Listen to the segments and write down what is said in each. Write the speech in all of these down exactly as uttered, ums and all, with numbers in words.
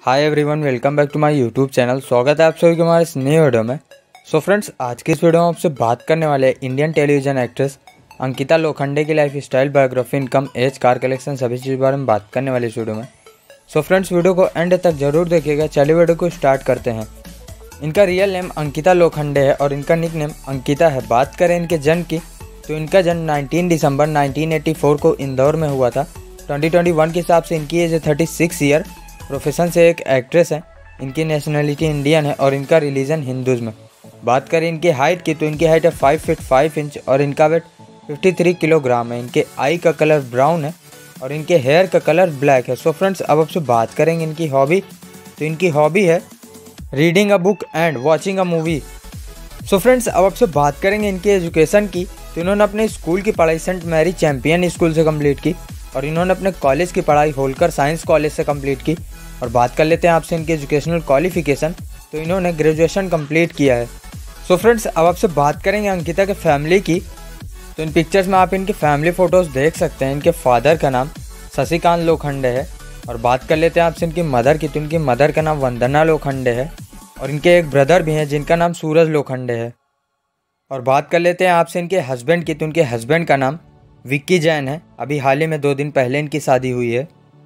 Hi everyone, welcome back to my YouTube channel. स्वागत है आप सभी के हमारे इस नए वीडियो में। सो फ्रेंड्स, आज की इस वीडियो में आपसे बात करने वाले हैं Indian television actress Ankita Lokhande की life style, biography, income, age, car collection, सभी चीज़ के बारे में बात करने वाले इस वीडियो में। सो फ्रेंड्स, वीडियो को एंड तक जरूर देखिएगा। चलिए वीडियो को स्टार्ट करते हैं। इनका रियल नेम अंकिता लोखंडे है और इनका निक नेम अंकिता है। बात करें इनके जन्म की तो इनका जन्म उन्नीस दिसंबर नाइनटीन एटी फोर को इंदौर में हुआ था। ट्वेंटी ट्वेंटी वन के हिसाब से इनकी एज है थर्टी सिक्स ईयर। प्रोफेशन से एक एक्ट्रेस है। इनकी नेशनलिटी इंडियन है और इनका रिलीजन हिंदुज़्म। बात करें इनकी हाइट की तो इनकी हाइट है फाइव फीट फाइव इंच और इनका वेट फिफ्टी थ्री किलोग्राम है। इनके आई का कलर ब्राउन है और इनके हेयर का कलर ब्लैक है। सो फ्रेंड्स, अब आपसे बात करेंगे इनकी हॉबी। तो इनकी हॉबी है reading a book and watching a movie. So friends, अब आपसे बात करेंगे इनकी एजुकेशन की। तो इन्होंने अपने स्कूल की पढ़ाई सेंट मैरी चैंपियन स्कूल से कंप्लीट की और इन्होंने अपने कॉलेज की पढ़ाई होलकर साइंस कॉलेज से कंप्लीट की। और बात कर लेते हैं आपसे इनकी एजुकेशनल क्वालिफिकेशन। तो इन्होंने ग्रेजुएशन कंप्लीट किया है। सो फ्रेंड्स, अब आपसे बात करेंगे अंकिता के फैमिली की। तो इन पिक्चर्स में आप इनकी फैमिली फ़ोटोज़ देख सकते हैं। इनके फादर का नाम शशिकांत लोखंडे है। और बात कर लेते हैं आपसे इनकी मदर की। तो इनकी मदर का नाम वंदना लोखंडे है और इनके एक ब्रदर भी हैं जिनका नाम सूरज लोखंडे है। और बात कर लेते हैं आपसे इनके हस्बैंड की। तो इनके हस्बैंड का नाम विक्की जैन है। अभी हाल ही में दो दिन पहले इनकी शादी हुई है।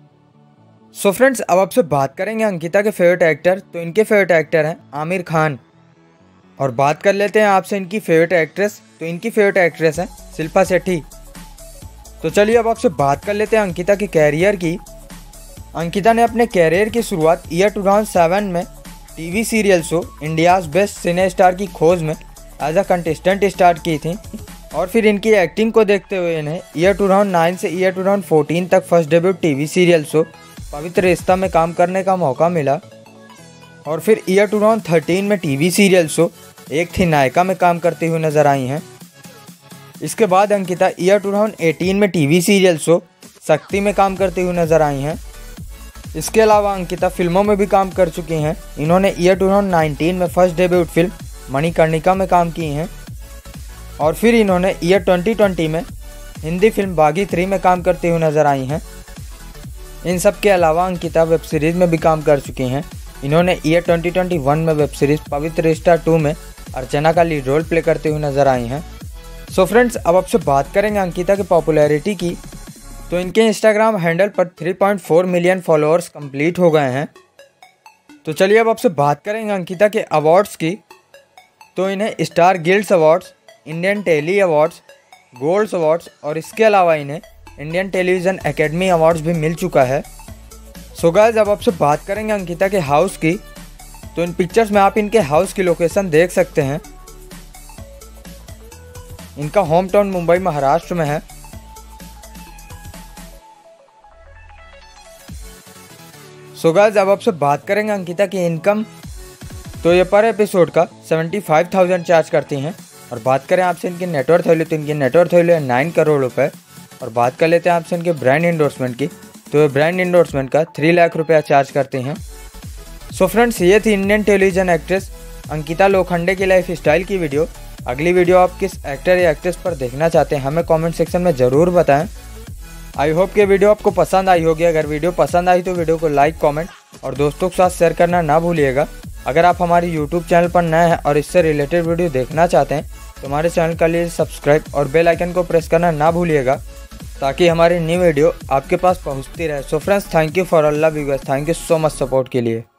सो फ्रेंड्स, अब आपसे बात करेंगे अंकिता के फेवरेट एक्टर। तो इनके फेवरेट एक्टर हैं आमिर खान। और बात कर लेते हैं आपसे इनकी फेवरेट एक्ट्रेस। तो इनकी फेवरेट एक्ट्रेस हैं शिल्पा शेट्टी। तो चलिए अब आपसे बात कर लेते हैं अंकिता के कैरियर की। अंकिता ने अपने कैरियर की शुरुआत ईयर टू थाउजेंड सेवन में TV serial show India's best cine star की खोज में एज अ कंटेस्टेंट स्टार्ट की थी। और फिर इनकी एक्टिंग को देखते हुए इन्हें ईयर टू थाउजेंड नाइन से ईयर टू थाउजेंड फोर्टीन तक first debut TV serial show Pavitra Rishta में काम करने का मौका मिला। और फिर ईयर टू थाउजेंड थर्टीन में TV serial show Ek Thi नायिका में काम करती हुई नजर आई हैं। इसके बाद Ankita year two thousand eighteen में टीवी सीरियल शो शक्ति में काम करती हुई नजर आई हैं। इसके अलावा अंकिता फिल्मों में भी काम कर चुकी हैं। इन्होंने ईयर टू थाउजेंड नाइनटीन में फर्स्ट डेब्यूट फिल्म मणिकर्णिका में काम की हैं। और फिर इन्होंने ईयर ट्वेंटी ट्वेंटी में हिंदी फिल्म बागी थ्री में काम करती हुई नजर आई हैं। इन सब के अलावा अंकिता वेब सीरीज़ में भी काम कर चुकी हैं। इन्होंने ईयर ट्वेंटी ट्वेंटी वन में web series Pavitra Rishta to में अर्चना का लीड रोल प्ले करते हुए नजर आई हैं। सो फ्रेंड्स, अब आपसे बात करेंगे अंकिता की पॉपुलैरिटी की। तो इनके इंस्टाग्राम हैंडल पर three point four million followers complete हो गए हैं। तो चलिए अब आपसे बात करेंगे अंकिता के अवार्ड्स की। तो इन्हें star guilds awards, Indian tele awards, golds awards और इसके अलावा इन्हें इंडियन टेलीविज़न एकेडमी अवार्ड्स भी मिल चुका है। सो गाइस, अब आपसे बात करेंगे अंकिता के हाउस की। तो इन पिक्चर्स में आप इनके हाउस की लोकेशन देख सकते हैं। इनका होम टाउन मुंबई महाराष्ट्र में है। सो गाइस, अब आपसे बात करेंगे अंकिता की इनकम। तो ये पर एपिसोड का सेवेंटी फाइव थाउजेंड चार्ज करती हैं। और बात करें आपसे इनकी नेटवर्थ वैल्यू तो इनकी नेटवर्थ वैल्यू है नाइन करोड़ रुपए। और बात कर लेते हैं आपसे इनके ब्रांड इंडोर्समेंट की। तो ये ब्रांड इंडोर्समेंट का थ्री लाख रुपया चार्ज करते हैं। सो फ्रेंड्स, ये थी Indian television actress Ankita Lokhande की लाइफ स्टाइल की वीडियो। अगली वीडियो आप किस एक्टर या एक्ट्रेस पर देखना चाहते हैं हमें कमेंट सेक्शन में ज़रूर बताएं। आई होप कि वीडियो आपको पसंद आई होगी। अगर वीडियो पसंद आई तो वीडियो को लाइक, कमेंट और दोस्तों के साथ शेयर करना ना भूलिएगा। अगर आप हमारे यूट्यूब चैनल पर नए हैं और इससे रिलेटेड वीडियो देखना चाहते हैं तो हमारे चैनल के लिए सब्सक्राइब और बेल आइकन को प्रेस करना ना भूलिएगा ताकि हमारी न्यू वीडियो आपके पास पहुंचती रहे। So friends, thank you for all love you guys. Thank you so much support के लिए।